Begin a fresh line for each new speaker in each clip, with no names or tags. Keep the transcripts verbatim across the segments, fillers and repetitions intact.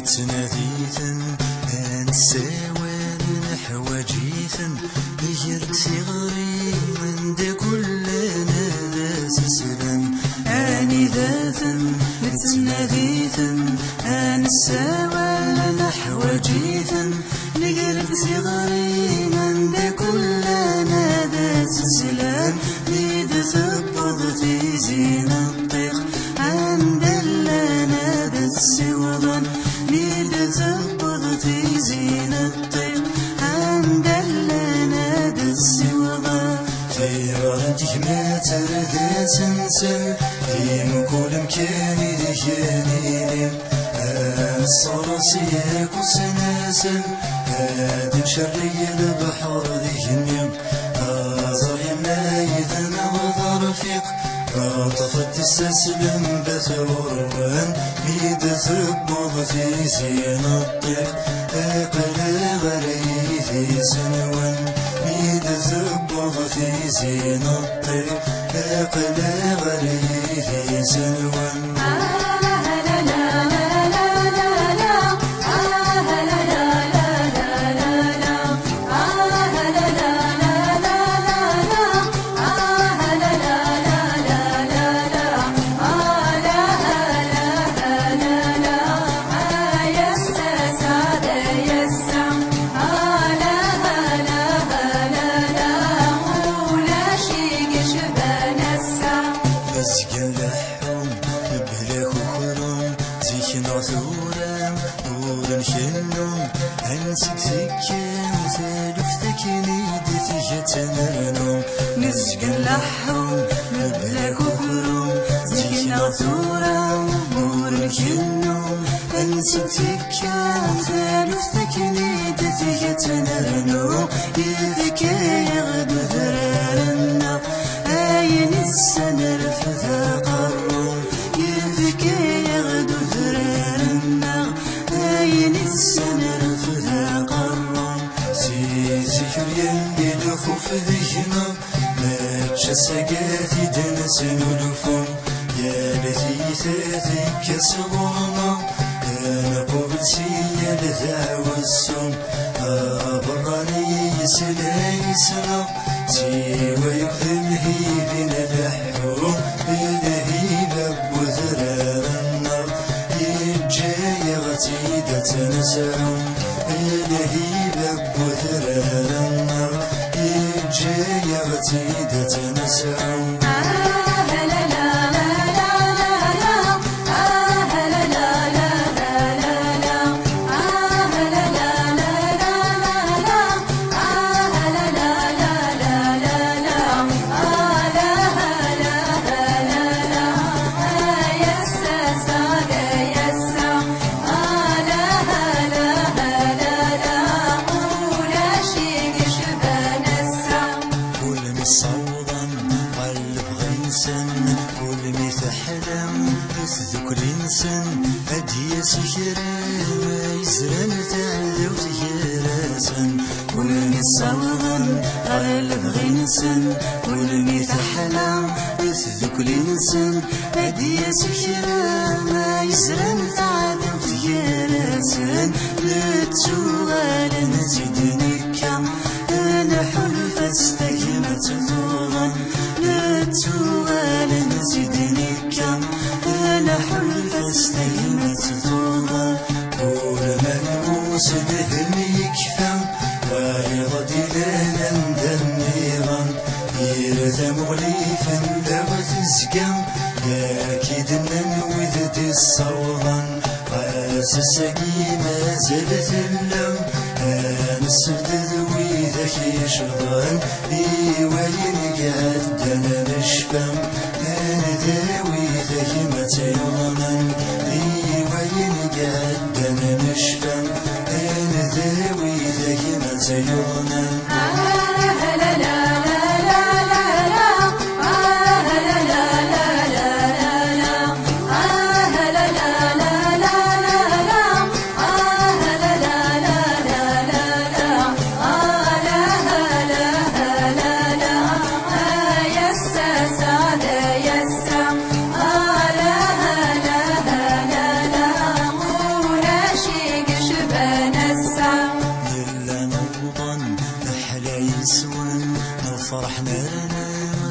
نتناديثن نساوان نحواجيثن غير صغري من دا كلنا ذات سلام اني ذاثن نتناديثن نساوان نحواجيثن غير صغري من دا كلنا ذات سلام ليد ثبض في زين الطيق عند لنا ذا السوضان ليد ثبض في زين الطيق عند لنا ذا السوضان في غردك ما ترذا سنسل في مكول مكاني ذكاني الصرصيك وسناسل هادم شري البحر ذيك النيم أزر يمايذن وظرفيق طفت السلم بثوروان بيد ثبض في زين الطيق اقل غري في سنوان بيد ثبض في زين الطيق اقل غري في سنوان مسكن لحوم بهلاك وخروم زيكن عثورام ورن شنوم هنسك سكين وثالف ثكني دتي جتنانوم مسكن لحوم بهلاك وخروم زيكن عثورام ورن شنوم هنسك سكين وثالف ثكني دتي جتنانوم يذكي يغدو ذرارنا عين السنر فذا قرون يذكي يغدو ذرارنا عين السنر فذا قرون سيزي يلي لخوف ذهنا ما تشسقاتي دنس نلفون يا التي تاتيك صغرنا انا قبل سيا لذا والسم براني يسلاي سنا سوى يخذل هيبين لحوم الهيب وذرار النار يجاي غتيدة نسعون الهيب وذرار النار يجاي غتيدة نسعون كل مثحلم يثذك الإنسان هدي سكرا ما يزرن تعذو تجراسا كل مصوضا قلب غنسا كل مثحلم يثذك الإنسان هدي سكرا ما يزرن تعذو تجراسا لا تسوغال نزيدنك أنا حلف استكمت طوغا لا تسوغال نزيدنك أنا حلف استكمت طوغا كل منبوس دهني يكفى ويغدي لنا ندنيغا يرثم غليفا دغت الزقام أكيد ننوذ دي الصوغا قاس السقي ما زالت اللم نسد ذوي ذاك يشغل لي وين قعد انا نشفم انا ذوي ذاك ما تيغنن لي وين قعد انا نشفم انا ذوي ذاك ما تيغنن
شي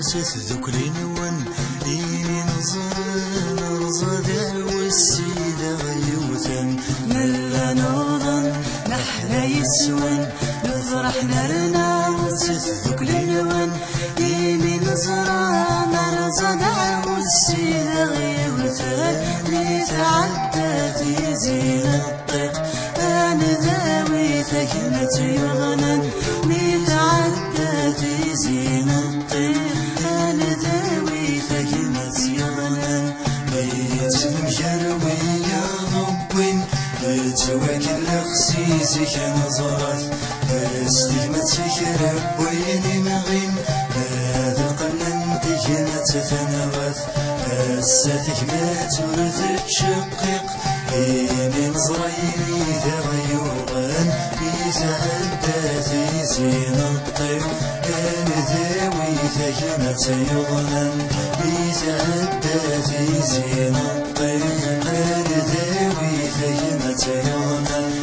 ستذكرين ون إيمي نظر رصدع والسيدة غيوثا ملا نوضا نحنا يسون نفرح نرنا ستذكرين ون إيمي نظر رصدع والسيدة غيوثا لتعدى في زين الطيق أنا ذاوي ثكمة يغنن لتعدى في زين الطيق أنا ذاوي ثكمة يغنن بيت مجروي يا ربين بتوكل لخسيسك نظرت استجمتك ربيني مغين هذا القلن تجنت ثنوات أستك ما تورث تشقق إيمي نظريني ذا غيوغان بيتعدى في زين الطير أنا ذاوي ثكمة يغنن بيتعدى في زين الطير أنا ذاوي ثكمة يغنن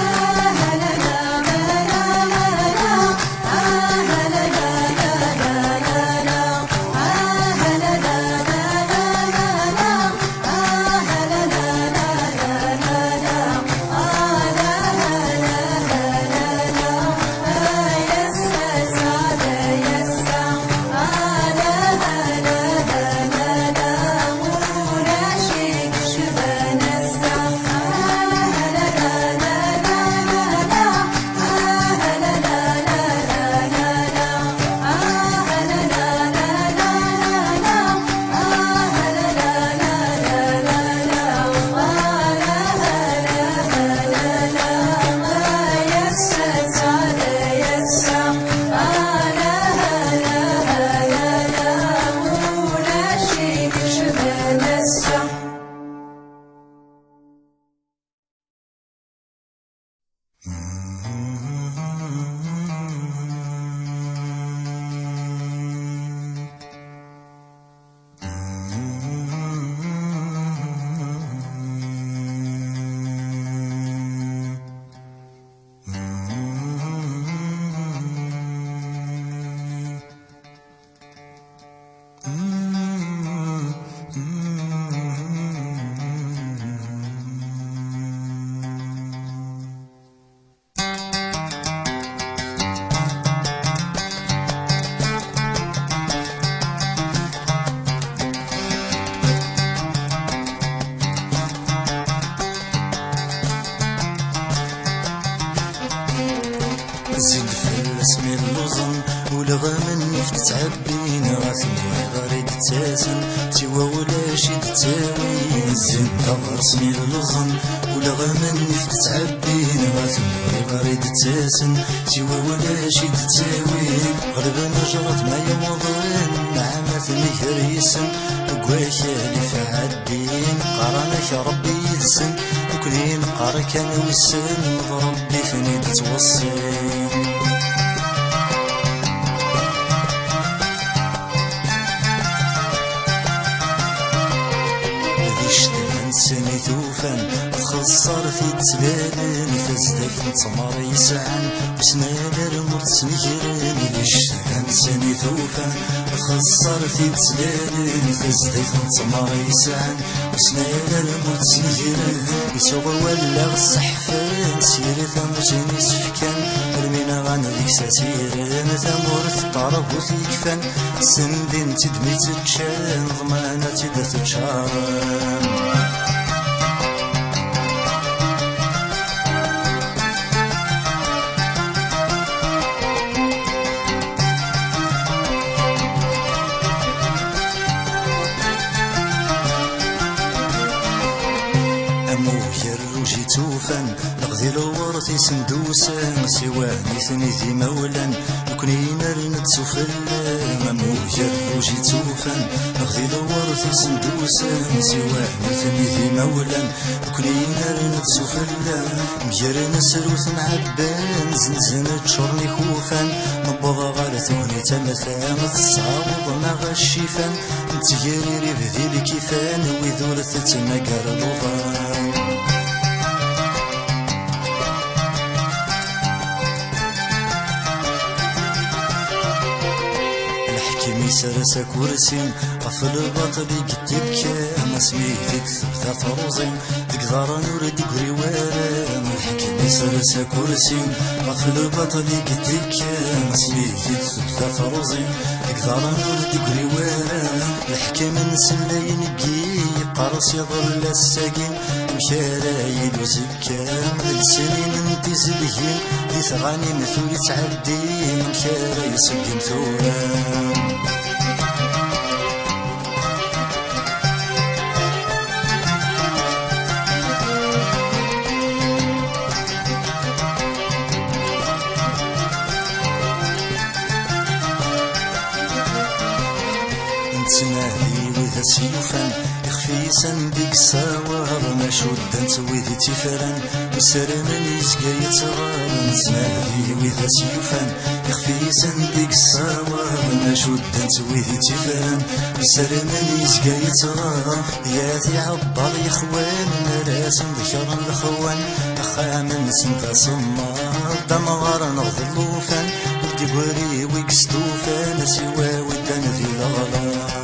زين فلسمي اللوزن ولغمن تتعبين غاثني غريد تاسن تيوا ولا شي تتاوين زين رسمي اللوزن ولغمن تتعبين غاثني غريد تاسن تيوا ولا شي تتاوين غلبا نجرت ما يوضن نعمة مكريسن قوايا اللي فعدين قرانك ربي يدسن وكلين قارك انا وسن ربي فني توصي سني ثوفان تخسر في تبالن فازدك نتمر يسعن بسنان رمرت سنجرن لشتان سني ثوفان تخسر في تبالن فازدك نتمر يسعن بسنان رمرت سنجرن يسوغ ولا الصحفان سير ثمجني سفكان رمينا غانا ديك ساتيرن ثمورت طرب وثيكفان سندين تدمي تتشان ضمانة تدا تتشارن توفان نغذي الورثي سندوسان سواني ثني ذي مولا نكوني مرنت سفلا موجر وجي توفان نغذي الورثي سندوسان سواني ثني ذي مولا نكوني مرنت سفلا مجر نسروث عبان زنزنة شرني خوفان نبضى غالة ثوني تمثا متصاوض ما غشيفان نتجري بذي الكيفان وذورث تمقر الوضان سرس كرسي غف الباطل يقتلك ما سميتك ثبت روزي تقدر نور دقري وارا الحكيم سرس كرسي غف الباطل يقتلك ما سميتك ثبت روزي تقدر نور دقري وارا الحكيم نسلي نقي قرص يظل الساقين مشارايد وزكام السنين انتي زلهين دي ثغاني مثولي تعدي مشاراي صقم ثورام نتنادي وذا سيوفان يخفيسن ديك السوار ما شدن سويدي تفران والسرمان يزقى يتغار نتنادي وذا سيوفان يخفيسن ديك السوار ما شدن سويدي تفران والسرمان يزقى يتغار ياتي عبر يخوان راسم ذكر الخوان أخامن سنتا صمار دمغار نغض اللوفان ودي بوري ويكستوفان سوا ودان في الغلار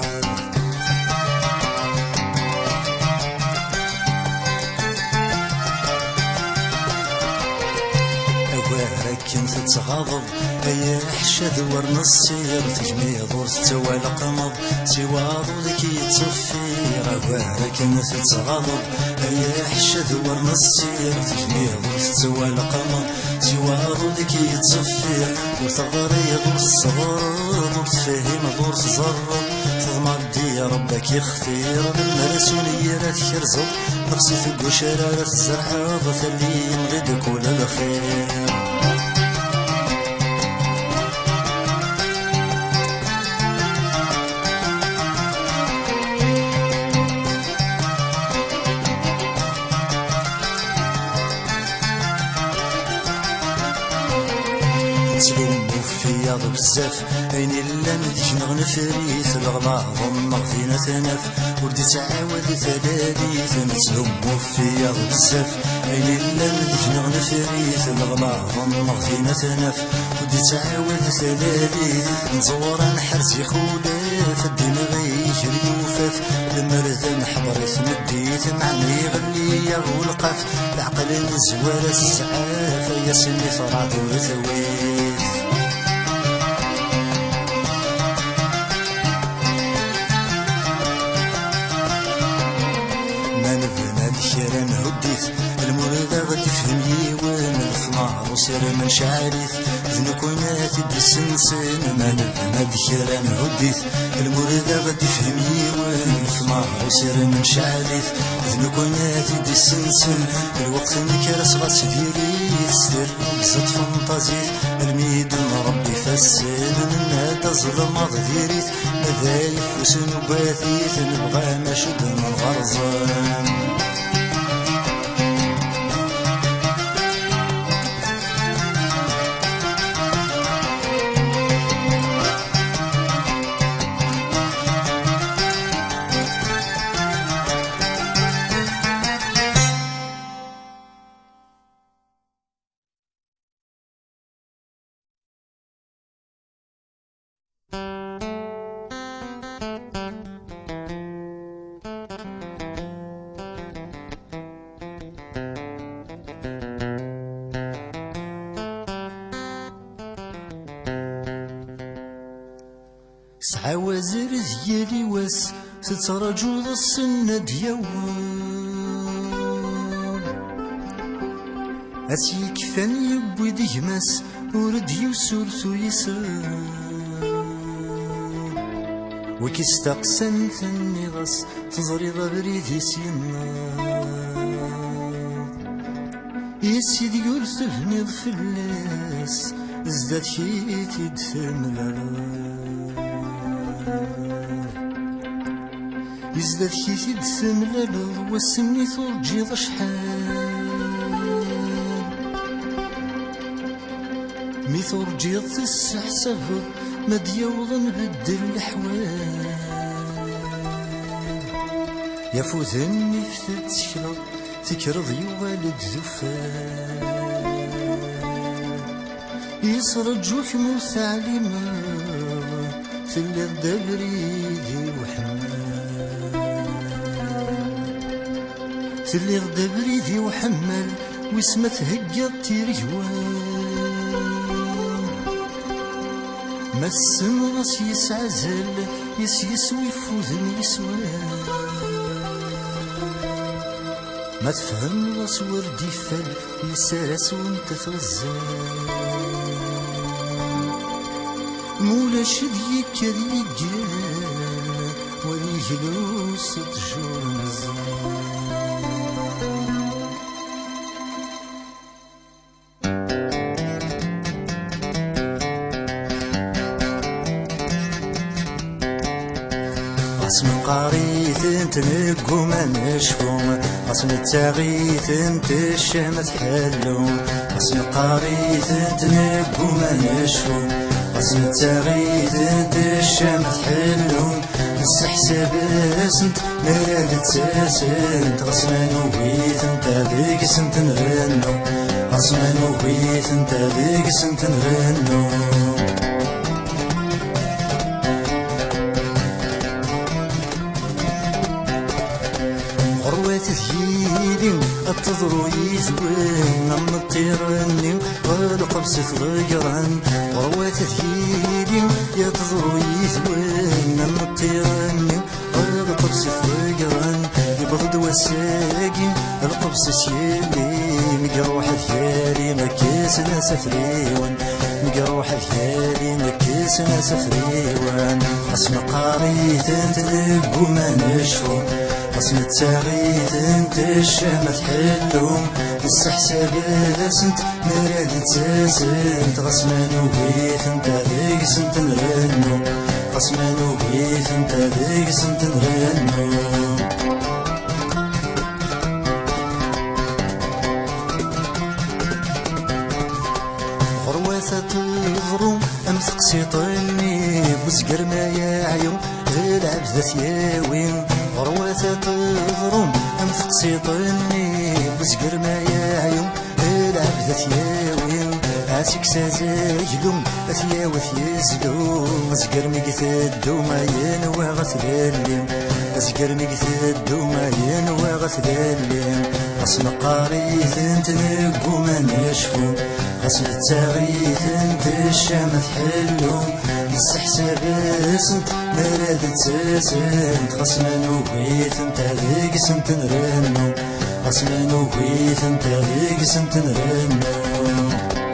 كنت تغضب ايا حشا ذور نصير تجميع دور تتوالى قمض سوا ضوذك يتصفير عبارة كنت تغضب ايا حشا ذور نصير تجميع دور تتوالى قمض سوا ضوذك يتصفير وتغري دور الصغر دور تفهم دور تزرر تضمر دي ربك يختير بالمرسونية لا تكرزو نقصي في القشرة لا تزرع ضثلي نغيد كل الخير تلومو فيا بزاف عيني لا نديك نغنفريث الغلاظ ونغفينا تناف وردي تعاود ثلاثيث نتلومو فيا بزاف عيني لا نديك نغنفريث الغلاظ ونغفينا تناف وردي تعاود ثلاثيث نزور نحرز يخولاف الدماغ يجري وفاف المرذ نحضريث نديت معني يغلي يا والقاف العقل نزوار السعاف يا سني فرعت وثويت كرا نهديت المريضة غادي تفهم يوان الفنار وسير من شعريت ذنكونات السنسن ما نبنا بكرا نهديت المريضة غادي تفهم يوان الفنار وسير من شعريت ذنكونات السنسن الوقت نكرس غاس ديري سر بزاد فانتازيت الميد ربي فسن نادا ظلمات ديريت مذايف وسنوباتيت نبغى ما شد من غرزان سعى وزير ديالي واس تترجو ذا السنة ديال أسي كفاني يبوي ديماس ورد يوسورثو يسر وكيستقساني ثاني غاس تزري ذا بريدي سينا يا سيدي قلت بني ضفلاس ازداد كيتي دثملا يزداد كيتي دثملا واسمني ترجيض شحال مي ترجيض تستحسب ما ديوض نبدل الحوال يا فوزني فتت تكرا تكرض يوالد ذفال يسرجوك موسى عليما تلي دبريدي وحمل تلي دبريدي وحمل واسمه تهقى تيرجوان ما السن راس يسعزل يس يسوي فوذن يسوان ما تفهم راس ورد يفل يسارس وانت تغزال مولا شديك كذي قال ولي جلوس تجور مزال اسم قاريث انت نقو ما نشفوم اسم التاغيث انت الشام تحلوم اسم قاريث انت نقو ما نشفوم اسم التاغيث انت الشام تحلوم بس حساب اسنت مراد تساسنت غصمان وبيت انت ذيك سنت نغنو غصمان وبيت انت ذيك سنت نغنو تذيلي التضرو يزوين نم الطيرني والقبس تغيران غروات تذيلي يا تضرو يزوين نم الطيرني والقبس تغيران يبغض وساقي القبس سيلي مقروح ثيالي مكيس ناس فريوان مقروح ثيالي مكيس ناس فريوان اسم قاريث انت نقو ما نشفو اسم التاغيث انت الشام تحلوم بس حساب اسنت مراد تساسنت غصمان وبيت انت ذيك سنت نغنو غصمان وبيت انت ذيك سنت نغنو غروات تغرو ام تقسي طني بوسقر ما يعيو غير عبد ثياوين غروات تغرم ام تقسيطني بسقر ما يعيو العبد ثياوي عاسك سازاجلو ثياو ثيزلو سقر مقتدو ما ينوى غثلالي سقر مقتدو ما ينوى غثلالي غصن قاريث انت نقو ما نشفو غصن التاغيث انت الشام تحلو بس حساب اسنت مراد تساسنت غصمان وبيت انت ذيك سنت نرنو غصمان وبيت انت ذيك سنت نرنو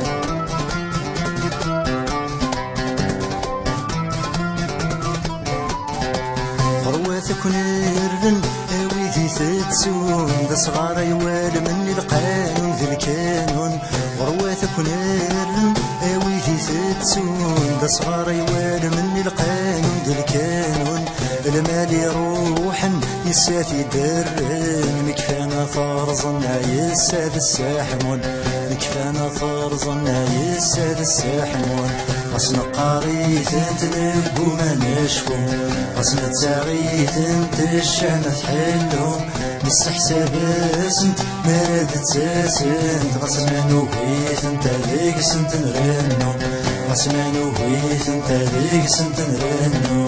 غرواتك ونرن اويدي تتسون ذا صغار يوال مني القانون ذي الكانون غرواتك ونرن اويدي تتسون ذا صغار يوال مني القانون ذي الكانون المال يروحن يسافي درن مكفانا فرزنا يساد الساحمون مكفانا فرزنا يساد الساحمون غصن قاريث انت نقو ما نشفو غصن التاغيث انت الشام تحلو بس حساب اسنت مراد تساسنت غصمان وبيت انت ذيك سنت نغنو غصمان وبيت انت ذيك سنت نغنو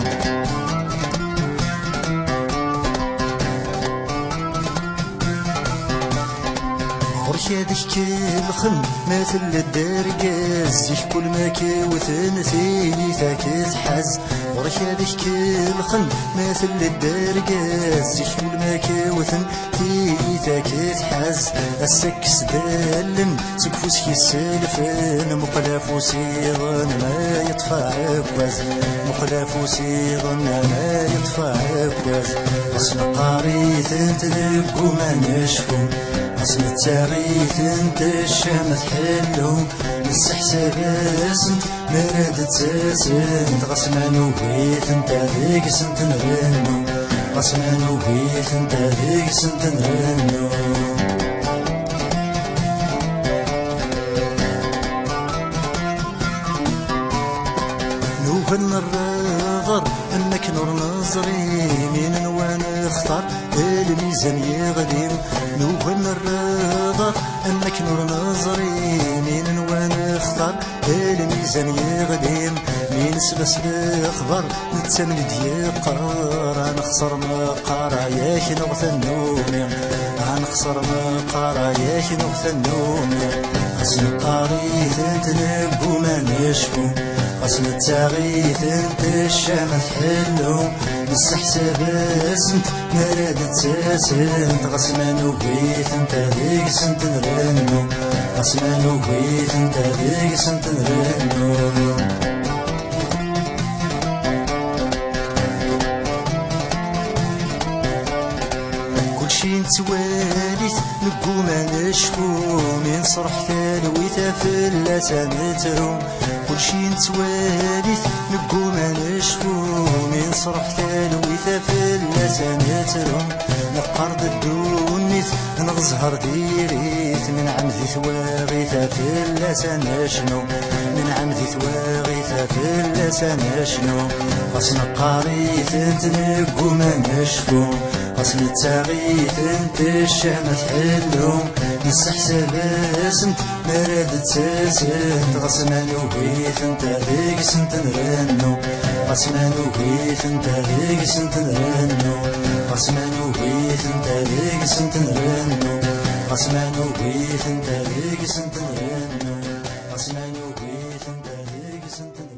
ورشادك كل خن مثل الدرقاز كل ما كيوثن ثيني ثاك تحز ورشادك كل خن مثل الدرقاز كل ما كيوثن ثيني ثاك تحز السكس دالن سكفوس يسلفن مقلاف وسيضن ما يطفى عكواز مقلاف وسيضن ما يطفى عكواز غصن قاريث انت نقو ما نشفو غصن التاغيث انت الشام تحلو بس حساب اسنت مراد تساسنت غصمان وبيت انت ذيك سنت نغنو غصمان وبيت انت ذيك سنت نغنو نوبن الرغر انك نور نظري من وين اختار الميزان يغليم نوبن الرغر انك نور نظري من وين اختار الميزان يغليم مين سلس الخبر نتسمن ديقار نخسر مقارا ياك نغث النومي غنخسر مقارا ياك نغث النومي غسن قاريث انت نبو ما نشفو غسن التاغيث انت الشام تحلو نستحسب اسمت مراد تساسنت غسمان وبيت انت ذيك سنت نرنو غسمان وبيت انت ذيك سنت نرنو كلشي نتواليت نبو ما نشفو من صرح ثالويثا فلاسا نترو كلشي نتواليت نبو ما نشفو من صرح ثالويثا فلاسا نترو نقرض الدونيت نغزهر ديريت من عمدي ثواغيثا فلاسا نشنو من عمدي ثواغيثا فلاسا نشنو غاس نقاريت انت نبو ما نشفو غاس نتاغيت انت الشام تحلو نستحسب اسمت مراد تساسنت غاس ما نوهيت انت ذيك سنت نرنو غاس ما نوهيت انت ذيك سنت نرنو غاس ما نوهيت انت ذيك سنت نرنو غاس ما نوهيت انت ذيك سنت نرنو غاس ما نوهيت انت ذيك سنت نرنو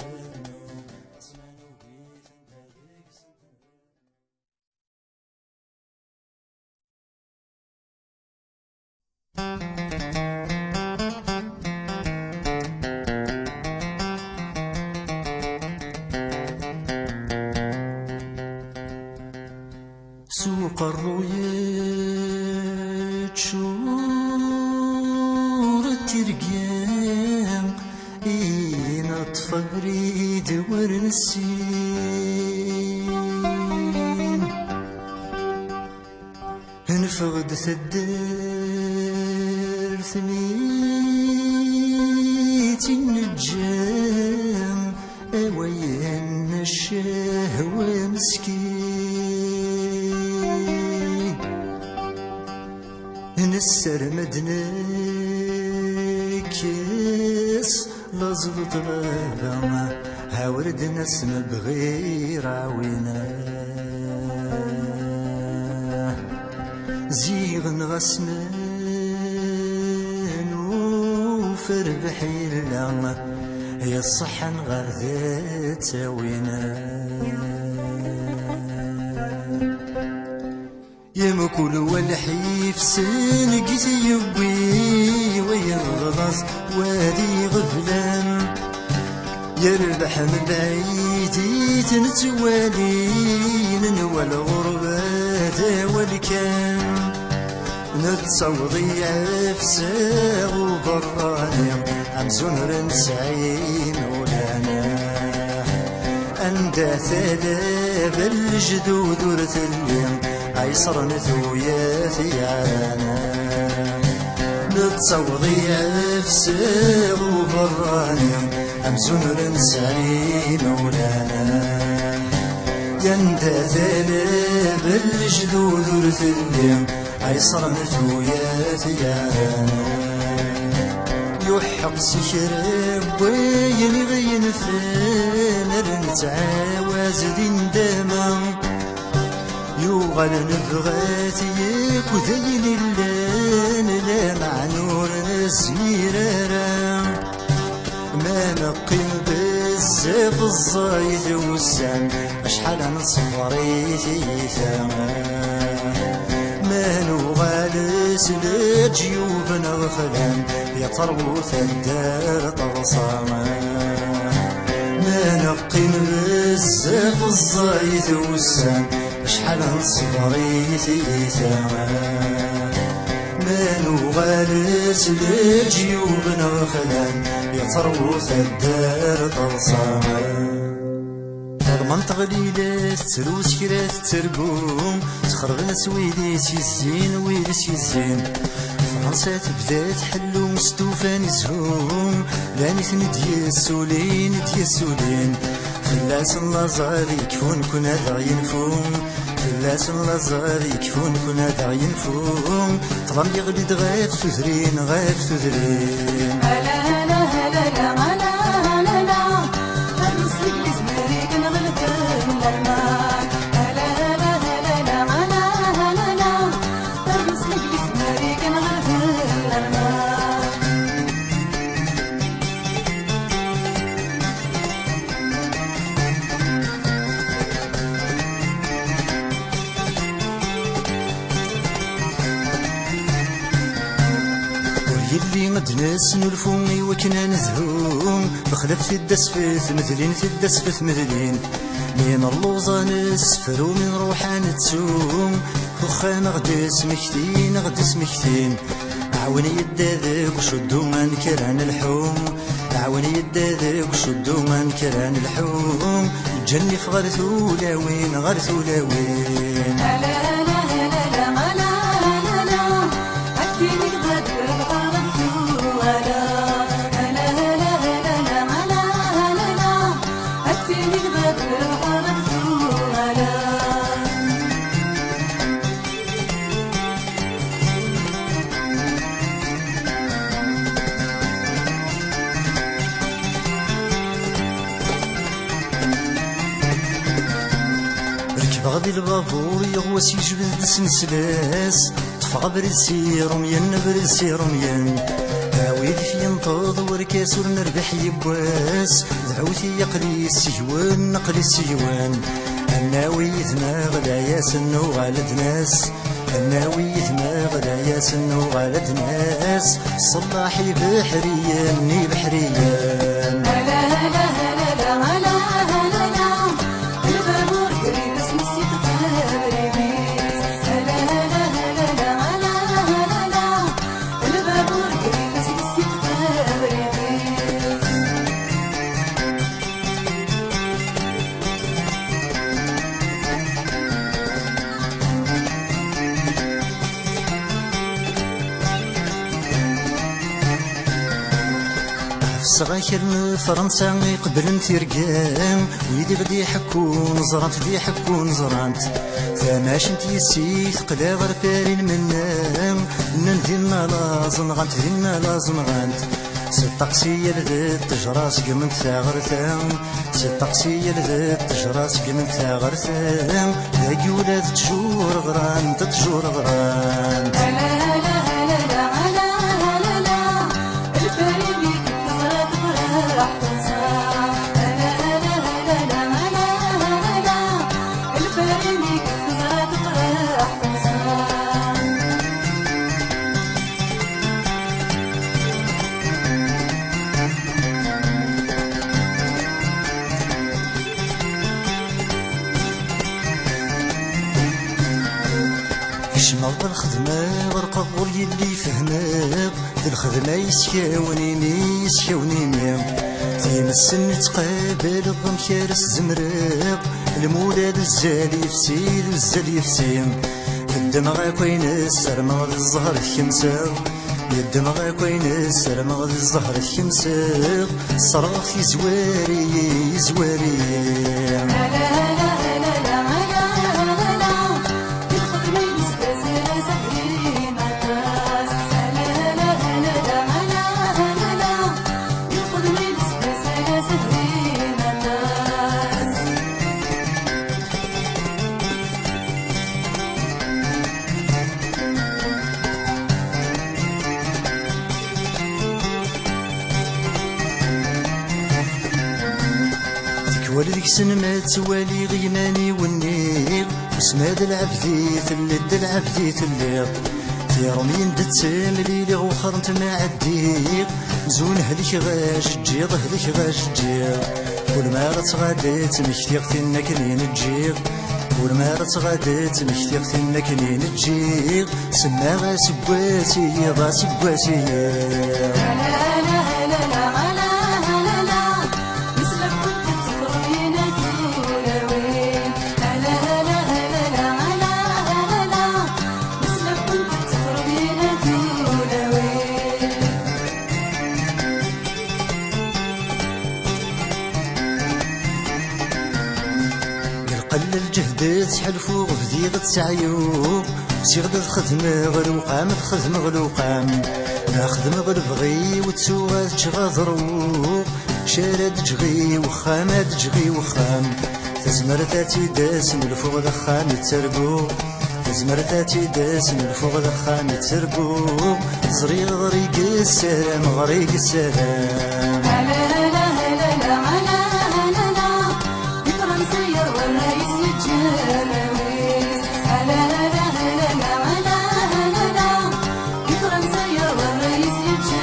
سوق الرؤيات شور الترقيم إين أطفى بريد ورنسين نفقد الدار ثميت النجام أوين الشهوة مسكين نسر مدنكس لازلط غابة هاورد نسم بغير عوينة زيغن غسمان وفربح يلا هي الصحن غاذات وينا يمكل والحيف سنقيت يبي وينغلص وادي غفلان يربح من بعيد تنتوالين والغربة والكان نتصوضي عفساغ وبراني عمزون رنسعين ولانا أندى ثلاث الجدود ورثلين أيسر نثوياثي عانا نتصوضي عفساغ وبراني عمزون رنسعين ولانا يندى ثلاث الجدود ورثلين أيسر نثوياثي عانا يحق سكرب وين غين فنر نتعاوز دين داما يوغل نبغاتي كذين اللان لا مع نور نسميرارا ما نقيم بزاف الزايد والسام أشحال نصبريتي ثما ما نغالس لجيوب نغفلان يطربوث الدار طرصاما ما نقيم بزاف الزايد والسام أشحال نصبريتي ثما ما نغالس لجيوب نغفلان يطربوث الدار طرصاما المنطق قليلة تروس كرات ترقوم تخربنا سويديت يزين ويدس يزين فرنسا تبدا تحلو مستوفان يزهوم لاني ثندي السولين ديا السولين فلاس اللازار يكفون كون هذا ينفوم فلاس اللازار يكفون كون هذا ينفوم طلام يغلد غير تذرين غير تذرين
هلا هلا هلا هلا هلا هلا
اللي مدنس نلفوني وكنا نزهوم بخلف في الدسفت مثلين في الدسفت مثلين من اللوزة نسفر ومن روحا نتسوم وخا نغدس مكتين نغدس مكتين عاوني يدادك وشدو ما نكران الحوم عاوني يدادك وشدو ما نكران الحوم جني في غير ثولاوين غير ثولاوين غادي البابور يغوس يجبد سنسلاس طفى بريسي رميان بريسي رميان عاويد في ينطض وركاس ونربح يبواس دعوتي يقلي السجوان نقلي السجوان الناوي ثما غدا ياسنو على ناس الناوي ثما غدا ياسنو على ناس صلاحي بحريان ني بحريان
هلا هلا هلا هلا
صغاير فرنسا يقبلن تيرقام ويدي غدي يحكون زرانت غدي يحكون زرانت ثماشنت يسي ثقلا غير فارين منام نندينا لازم غانت دينا لازم غانت ستاقسية لذات تجراس قمنت ثاغرثام ستاقسية لذات تجراس قمنت ثاغرثام ذاكي ولاد تجور غران تتجور غران شمال بالخدمة ورقب واللي فهمك ذي الخدمة يسكاوني مي يسكاوني مي تيمسن نتقابل بمكارس زمرق المولاد الزالي في سيد والزالي في سيم الدمغ كوين السرمغ ذي الزهر في خمسة الدمغ كوين السرمغ ذي الزهر في خمسة صراخ يزواري يزواري والديك سنما توالي غيماني والنير وسماد العبدي ثلد العبدي ثليق في رمين دتسام ليلي غوخر انت ما عديق زون هليك غاش تجيغ هليك غاش تجيغ كل ما رتغاديت مشتيق تنك نين تجيغ كل ما رتغاديت مشتيق تنك نين تجيغ سما غا سبواتي غا سبواتي قل الجهد تحلفو غفدي غتسعيو سيغد الخدمة غلوقام الخدمة غلوقام ناخدم غلبغي وتسوغ تشغاضرو شارد جغي وخامات جغي وخام تزمر تاتي داس من الفوق دخان يتسرقو تزمر تاتي داس من الفوق دخان يتسرقو زريغ غريق السلام غريق السلام
الرئيس يتجاوز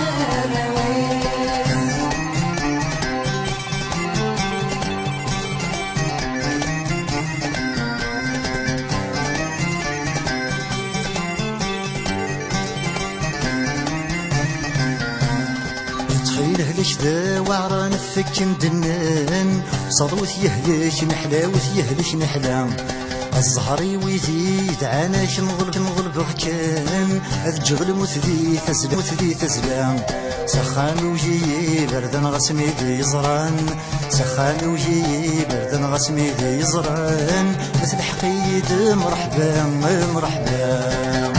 كدا وعران فك مدنان صدوث يهلك نحلاوث يهلك نحلا الزهري ويدي دعاناش نغلب نغلب كان الجبل مثلي تزلا مثلي تزلا سخان وجي بردن غسمي ذي زران سخان وجي بردن غسمي ذي زران مثل حقيد مرحبا مرحبا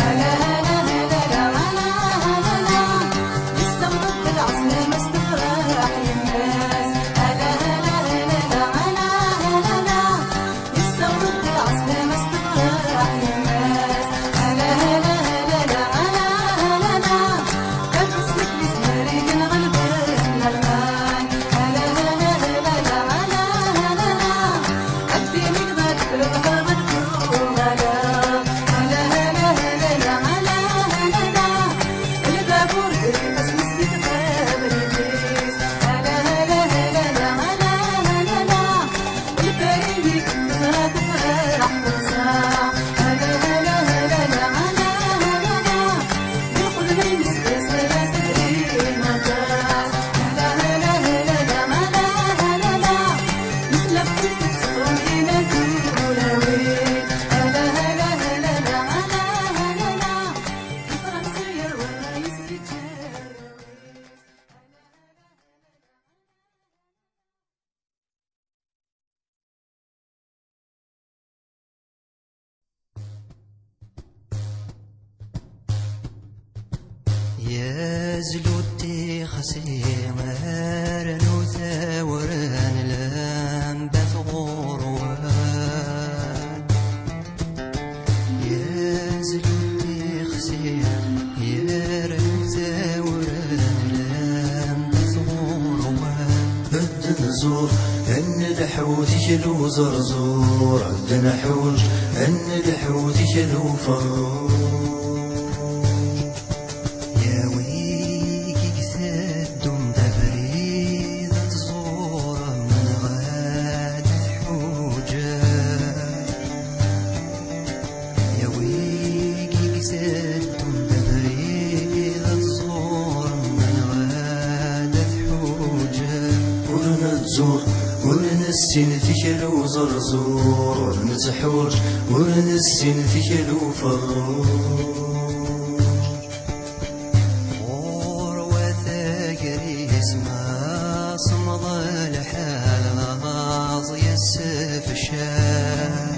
يا زلوتي خسيمر نوثا وران لام بثغروان يا زلوتي خسيمر نوثا وران لام بثغروان بدنا زور أن الحوت يشلو زرزور عندنا حوج أن الحوت يشلو فرور ورنسين تكلو زرزور ورنتحوج ورنسين تكلو فرور غور وثاقري اسمها صمد الحال غاضي السيف الشام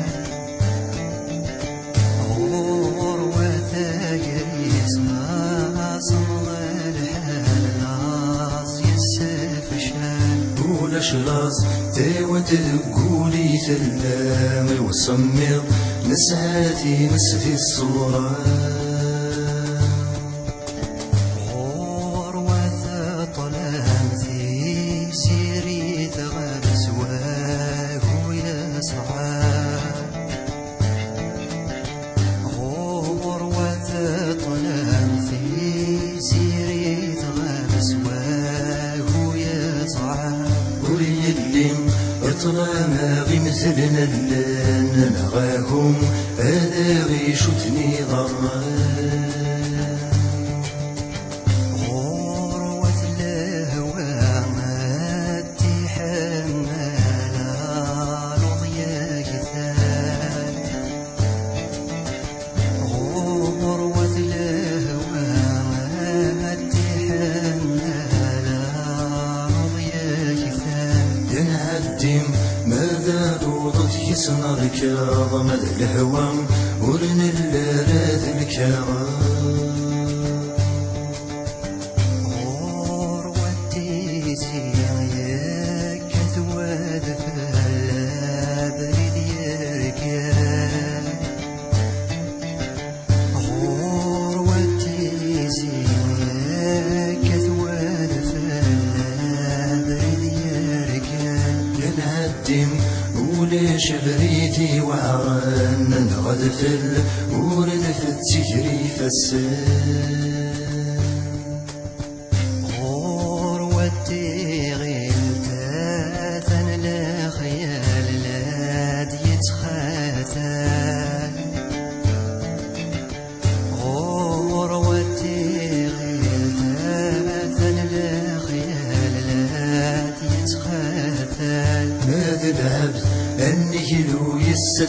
غور وثاقري اسمها صمد الحال غاضي السيف الشام ولا شلاص تاوت تقولي ثلام وصمر نسعاتي مسفي الصورة غور وثا طلامتي سيري ثغاب سواك ويسعى غور وثا طلامتي سيري ثغاب سواك ويسعى وليلين اطلع غمزلنا اللان نغاهم هذا غيشوتني ضران غور وثلاهوا ماتي حمالا لضيا كثال غور وثلاهوا ماتي حمالا لضيا كثال ينهدم ماذا دوضت يسنى ركاض ماذا الهوى ورن اللاذ الكرام غور والتيسي ياك كثواد فلا بريد يركان غور والتيسي ياك كثواد فلا بريد يركان ينهدم وليش بريدي وعران نغدفل ورنفت تجري فالسان غور والتيغيل تاثن لا خيال لا يتخاثان غور والتيغيل تاثن لا خيال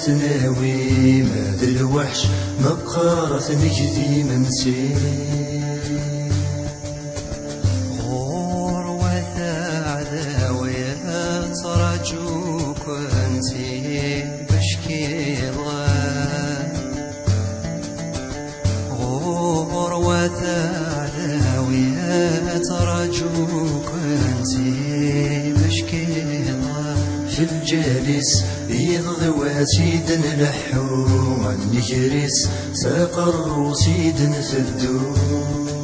تناوي ماد الوحش مقارة نجدي منسي
غور وثعذاوي ترجوك انتي بشكي غور وثعذاوي ترجوك انتي بشكي
في الجالس يضغوا سيد نلحو النجرس ساقر سيد ثدو